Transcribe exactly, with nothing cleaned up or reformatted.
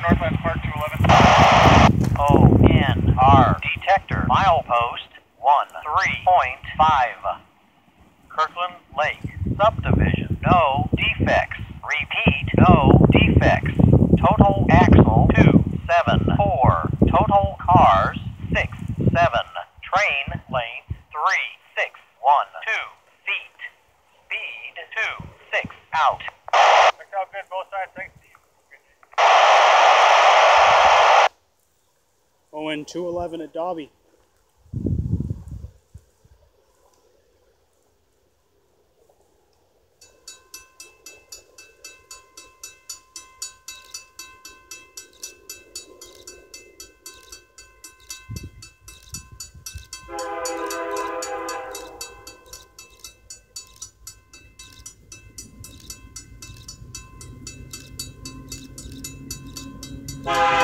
Northwest Park two eleven. O N R detector milepost one three point five. Kirkland Lake subdivision. No defects. Repeat, no defects. Total axle two seven four. Total cars six seven. Train lane three six one two feet. Speed two six out. Look how good both sides think. O N two eleven at Dobby. Bye.